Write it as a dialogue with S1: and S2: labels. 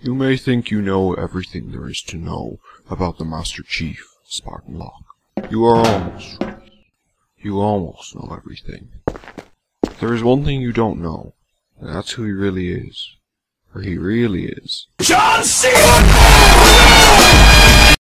S1: You may think you know everything there is to know about the Master Chief, Spartan Locke. You are almost right. You almost know everything. There is one thing you don't know, and that's who he really is. Or he really is. John Cena!